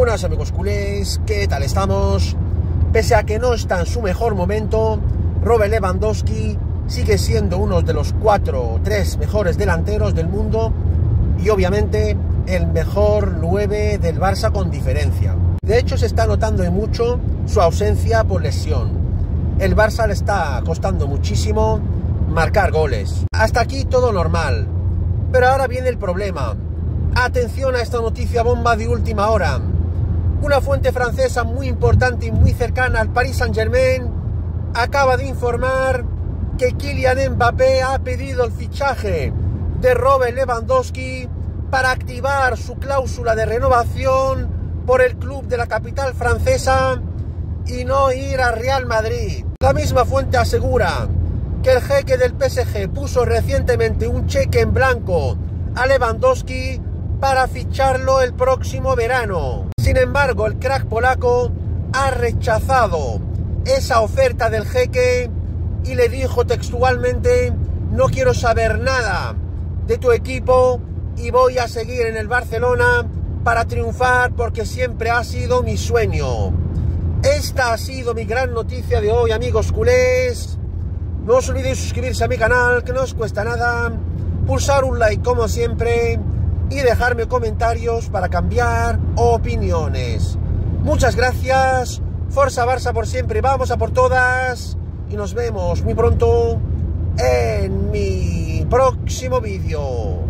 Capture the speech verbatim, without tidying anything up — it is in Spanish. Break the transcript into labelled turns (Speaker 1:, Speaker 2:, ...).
Speaker 1: Buenas amigos culés, ¿qué tal estamos? Pese a que no está en su mejor momento, Robert Lewandowski sigue siendo uno de los cuatro o tres mejores delanteros del mundo y obviamente el mejor nueve del Barça con diferencia. De hecho, se está notando mucho su ausencia por lesión. El Barça le está costando muchísimo marcar goles. Hasta aquí todo normal, pero ahora viene el problema. Atención a esta noticia bomba de última hora. Una fuente francesa muy importante y muy cercana al Paris Saint-Germain acaba de informar que Kylian Mbappé ha pedido el fichaje de Robert Lewandowski para activar su cláusula de renovación por el club de la capital francesa y no ir a Real Madrid. La misma fuente asegura que el jeque del P S G puso recientemente un cheque en blanco a Lewandowski para ficharlo el próximo verano. Sin embargo, el crack polaco ha rechazado esa oferta del jeque y le dijo textualmente: no quiero saber nada de tu equipo y voy a seguir en el Barcelona para triunfar porque siempre ha sido mi sueño. Esta ha sido mi gran noticia de hoy, amigos culés. No os olvidéis suscribirse a mi canal, que no os cuesta nada, pulsar un like como siempre y dejarme comentarios para cambiar opiniones. Muchas gracias, Forza Barça por siempre, vamos a por todas y nos vemos muy pronto en mi próximo vídeo.